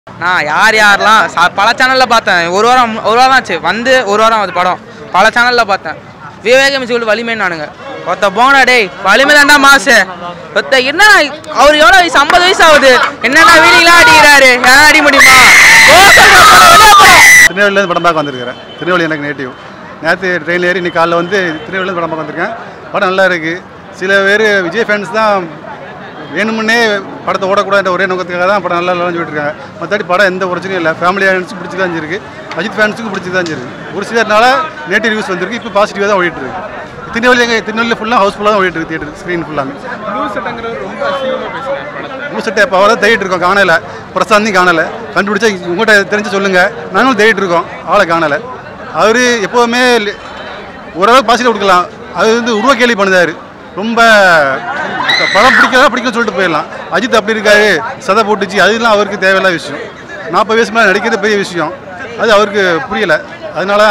நான் யாரெல்லாம் பல சேனலில் பார்த்தேன். ஒரு வாரம் ஆச்சு வந்து, ஒரு வாரம் அது படம் பல சேனலில் பார்த்தேன். விவேக மியூசிக் வலிமைன்னு நானுங்க ஒருத்த போனா டேய் வலிமை தாண்டா மாசு ஒருத்த என்ன அவர் எவ்வளோ வயசு 50 வயசு ஆகுது என்னென்ன வீடிங்லாம் அடிக்கிறாரு யாரும் அடி முடியுமா? திருநெல்வேலியிலேருந்து படம் பார்க்க வந்திருக்கிறேன். திருநெல்வேலி எனக்கு நேட்டிவ். நேற்று ட்ரெயினில் ஏறி இன்னைக்கு காலைல வந்து திருநெல்வேலியிலேருந்து படம் பார்க்க வந்திருக்கேன். படம் நல்லா இருக்குது. சில பேர் விஜய் ஃபேன்ஸ் தான் வேணுமுன்னே படத்தை ஓடக்கூடாது ஒரே நோக்கத்துக்காக தான் படம் நல்லா இல்லைன்னு சொல்லிட்டு இருக்காங்க. மற்றபடி படம் எந்த பிரச்சனையும் இல்லை. ஃபேமிலி ஆடியன்ஸுக்கு பிடிச்சி தான் இருக்குது, அஜித் ஃபேன்ஸுக்கு பிடிச்சி தான் இருக்குது. ஒரு சிலர்னால நேட்டிவ் ரிவ்யூஸ் வந்திருக்கு. இப்போ பாசிட்டிவாக தான் ஓடிட்டு இருக்கு. திருநெல்வேலி ஃபுல்லாக ஹவுஸ்ஃபுல்லாக தான் ஓடிட்டு இருக்கு. தியேட்டர் ஸ்க்ரீன் ஃபுல்லாக ப்ளூ செட்டை இப்போ தான் தேடிட்டு இருக்கோம். காணலை, பிரசாந்தையும் காணலை. கண்டுபிடிச்சா உங்கள்கிட்ட தெரிஞ்சு சொல்லுங்கள். நாங்களும் தேடிட்டு இருக்கோம், ஆளை காணலை. அவர் எப்போவுமே ஓரளவுக்கு பாசிட்டிவ் கொடுக்கலாம். அது வந்து உருவ கேள்வி பண்ணுதார். ரொம்ப படம் பிடிக்கல சொல்லிட்டு போயிடலாம். அஜித் அப்படி இருக்காரு, சதை போட்டுச்சு, அதெல்லாம் அவருக்கு தேவையில்லாத விஷயம். 40 வயசு மேலே நடிக்கிறது பெரிய விஷயம். அது அவருக்கு புரியலை. அதனால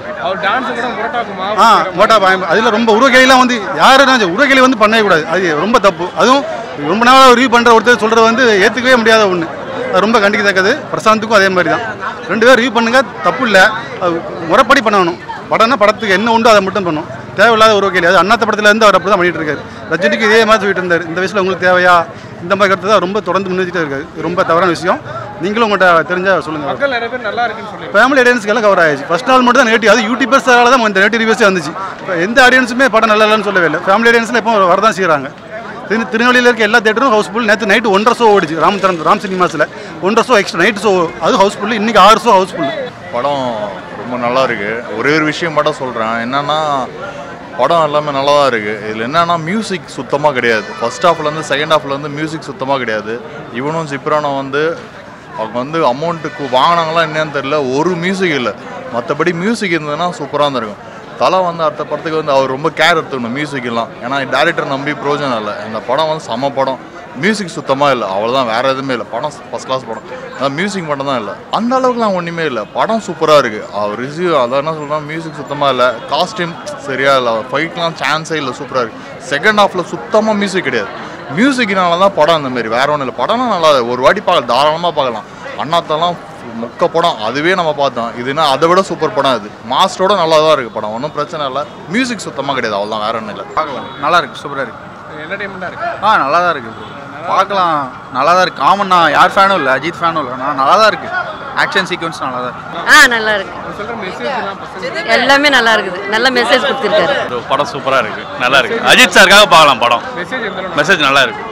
மோட்டா அதில் ரொம்ப உருவகேலிலாம் வந்து யாரும் உருவகேலி வந்து பண்ணவே கூடாது. அது ரொம்ப தப்பு. அதுவும் ரொம்ப நாளாக ரிவ்யூ பண்ணுற ஒருத்தர் சொல்கிறது வந்து ஏற்றுக்கவே முடியாத ஒன்று. அது ரொம்ப கண்டிக்கத்தக்கது. பிரசாந்துக்கும் அதே மாதிரி தான். 2 பேர் ரிவ்யூ பண்ணுங்க, தப்பு இல்லை. முறைப்படி பண்ணணும். படம்னா படத்துக்கு என்ன உண்டோ அதை மட்டும் பண்ணணும். தேவையில்லாத உருவகேலி. அது அண்ணாத்த படத்துலேருந்து அவர் அப்படி தான் பண்ணிட்டு இருக்காரு. ரஜினிக்கு இதே மாதிரி சொல்லிட்டு இருந்தார். இந்த வயசில் உங்களுக்கு தேவையா? இந்த மாதிரி கருத்து தான் ரொம்ப தொடர்ந்து முன்னேற்றிட்டே இருக்காரு. ரொம்ப தவறான விஷயம். நீங்களும் உங்கள்கிட்ட தெரிஞ்சால் சொல்லுங்கள். ஃபேமிலி ஆடியன்ஸ்க்கெல்லாம் கவர் ஆயிடுச்சு. ஃபர்ஸ்ட் நாள் மட்டும் தான் நேட்டிவ். அது யூடியூபர்ஸால தான் இந்த நேட்டிவ் ரிவ்யூஸே வந்துச்சு. இப்போ எந்த ஆடியன்ஸுமே படம் நல்லா இல்லைன்னு சொல்லவே இல்லை. ஃபேமிலி ஆடியன்ஸில் இப்போ வரதான் செய்கிறாங்க. திருநெல்வேலியில் இருக்க எல்லா தேட்டரும் ஹவுஸ்ஃபுல். நேற்று நைட்டு 1.5 ஷோ ஓடிச்சு. ராம் சினிமாஸில் 1.5 ஷோ எக்ஸ்ட்ரா நைட் ஷோ. அது ஹவுஸ்ஃபுல். இன்றைக்கி 6 ஷோ ஹவுஸ்ஃபுல். படம் ரொம்ப நல்லா இருக்குது. ஒரே ஒரு விஷயம் மட்டும் சொல்கிறேன். என்னென்னா படம் எல்லாமே நல்லா தான் இருக்குது. இதில் என்னென்னா மியூசிக் சுத்தமாக கிடையாது. ஃபர்ஸ்ட் ஹாஃப்லேருந்து செகண்ட் ஹாஃப்லேருந்து மியூசிக் சுத்தமாக கிடையாது. இவனும் ஜிப்ரானும் வந்து அவங்க வந்து அமௌண்ட்டுக்கு வாங்கினாங்களா என்னன்னு தெரியல. ஒரு மியூசிக் இல்லை. மற்றபடி மியூசிக் இருந்ததுன்னா சூப்பராக இருந்திருக்கும். தலை வந்து அடுத்த படத்துக்கு வந்து அவர் ரொம்ப கேர் எடுத்துக்கணும் மியூசிக்கெல்லாம். ஏன்னா டேரக்டர் நம்பி பிரோஜனம் இல்லை. இந்த படம் வந்து செம படம். மியூசிக் சுத்தமாக இல்லை, அவ்வளோதான். வேறு எதுவுமே இல்லை. படம் ஃபஸ்ட் கிளாஸ் படம். அதான் மியூசிக் மட்டும் தான் இல்லை. அந்த அளவுக்குலாம் ஒன்றுமே இல்லை. படம் சூப்பராக இருக்குது. அவர் ரிவ்யூ அதான் என்ன சொல்கிறேன், மியூசிக் சுத்தமாக இல்லை, காஸ்டியூம் சரியாக இல்லை, ஃபைட்லாம் சான்ஸே இல்லை, சூப்பராக இருக்குது. செகண்ட் ஹாஃபில் சுத்தமாக மியூசிக் கிடையாது. மியூசிக்னால தான் படம் அந்த மாதிரி, வேறு ஒன்றும் இல்லை. படம்லாம் நல்லா ஒரு வாட்டி பார்க்கலாம், தாராளமாக பார்க்கலாம். அண்ணாத்தெல்லாம் மொக்க படம், அதுவே நம்ம பார்த்தோம். இதுனா அதை விட சூப்பர் படம். இது மாஸ்டரோட நல்லா தான் இருக்குது படம், ஒன்றும் பிரச்சனை இல்லை. மியூசிக் சுத்தமாக கிடையாது, அவ்வளோதான், வேறு ஒன்றும் இல்லை. பார்க்கலாம், நல்லா இருக்குது, சூப்பராக இருக்குது. என்டர்டைன்மெண்ட்டாக இருக்குது. நல்லா தான் இருக்குது. பார்க்கலாம், நல்லா தான் இருக்குது. காமன் நான் யார் ஃபேனும் இல்லை, அஜித் ஃபேனும் இல்லை. நான் நல்லா தான் இருக்குது. ஆக்ஷன் சீக்வன்ஸ் நல்லா தான் இருக்குது. நல்லா இருக்குது. எல்லாமே நல்லா இருக்குது. நல்ல மெசேஜ் கொடுத்துருக்காரு. படம் சூப்பராக இருக்குது, நல்லா இருக்குது. அஜித் சாருக்காக பார்க்கலாம் படம். மெசேஜ் நல்லா இருக்குது.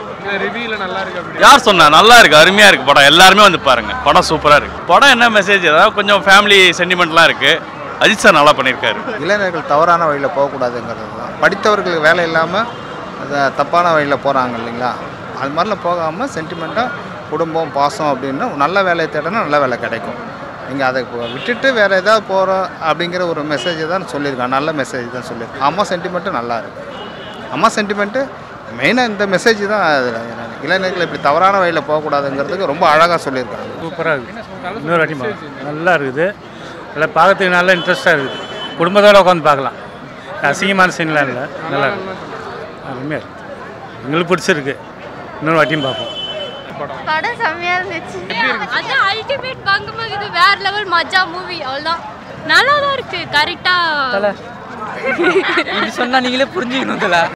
யார் சொன்னா? நல்லா இருக்கு, அருமையா இருக்கு படம். எல்லாருமே வந்து பாருங்க, படம் சூப்பரா இருக்கு. படம் என்ன மெசேஜ், ஏதாவது கொஞ்சம் ஃபேமிலி சென்டிமெண்ட்லாம் இருக்கு. அஜித் சார் நல்லா பண்ணியிருக்காரு. இளைஞர்கள் தவறான வழியில் போகக்கூடாதுங்கிறது தான். படித்தவர்களுக்கு வேலை இல்லாமல் தப்பான வழியில் போகிறாங்க இல்லைங்களா? அது மாதிரிலாம் போகாமல் சென்டிமெண்ட்டாக குடும்பம் பாசம் அப்படின்னா நல்ல வேலையை தேடினா நல்ல வேலை கிடைக்கும். நீங்கள் அதை விட்டுட்டு வேறு ஏதாவது போகிறோம் அப்படிங்கிற ஒரு மெசேஜை தான் சொல்லியிருக்காங்க. நல்ல மெசேஜ் தான் சொல்லியிருக்காங்க. அம்மா சென்டிமெண்ட்டு நல்லா இருக்குது. அம்மா சென்டிமெண்ட்டு மெயினாக இந்த மெசேஜ் தான். இளைஞர்கள் இப்படி தவறான வழியில் போகக்கூடாதுங்கிறதுக்கு ரொம்ப அழகாக சொல்லியிருக்காங்க. சூப்பராக இருக்குது. இன்னொரு வாட்டி நல்லா இருக்குது. நல்லா பார்க்கறதுக்கு நல்லா இன்ட்ரெஸ்ட்டாக இருக்குது. குடும்பத்தோடு உட்காந்து பார்க்கலாம். அசிங்கமான சீன்லாம் இல்லை, நல்லா இருக்குது. அருமையாக இருக்குது. எங்களுக்கு பிடிச்சிருக்கு. இன்னொரு வாட்டியும் பார்ப்போம். படம் செம்மையாக இருந்துச்சு. அது அல்டிமேட் பங்கமாக இது வேற லெவல் மஜா மூவி. அவ்வளோதான், நல்லா தான் இருக்குது. கரெக்டாக இப்படி சொன்னால் நீங்களே புரிஞ்சுக்கணும்.